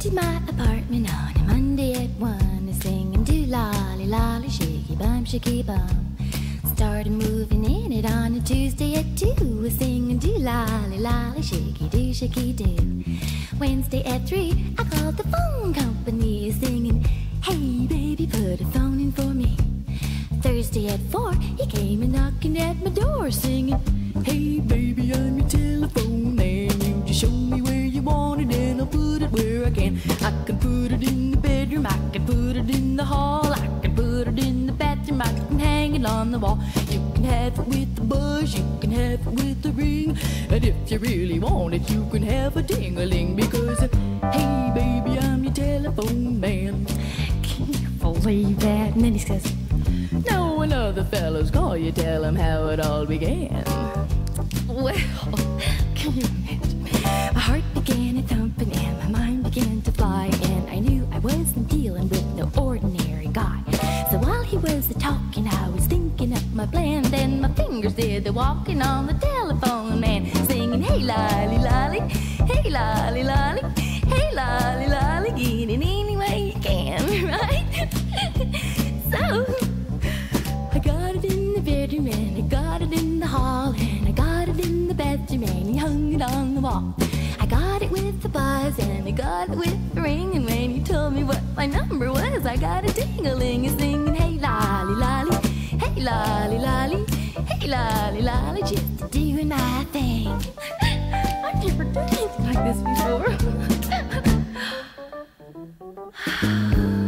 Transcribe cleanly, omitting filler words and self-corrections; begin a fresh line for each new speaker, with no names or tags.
to my apartment on a Monday at 1, singing do lolly lolly shaky bum shaky bum. Started moving in it on a Tuesday at 2, singing do lolly lolly shaky do. Wednesday at 3, I called the phone company singing, hey baby, put a phone in for me. Thursday at 4, he came and knocking at my door singing, hey baby, I'm your telephone man. You just show me where you want it and I'll put it where I can. I can put it in the bedroom, I can put it in the hall, I can put it in the bathroom, I can hang it on the wall. You can have it with the buzz, you can have it with the ring, and if you really want it, you can have a ding-a-ling, because hey baby, I'm your telephone man. Can you believe that? And then he says, no, when other fellows call you, tell them how it all began. Well, can you imagine? My heart began a thumping and my mind began to fly, and I knew I wasn't dealing with no ordinary guy. So while he was a-talking, I was thinking up my plan. Then my fingers did the walking on the telephone man, singing, hey lolly lolly, hey lolly lolly, hey lolly lolly, get it any way you can, right? So I got it in the bedroom and I got it in the hall and I got it in the bathroom and he hung it on the wall. I got it with the buzz and I got it with the ring, and when he told me what my number was, I got a ding-a-ling and singing, hey lolly lolly, hey lolly lolly, hey lolly lolly, just doing my thing. I've never done anything like this before.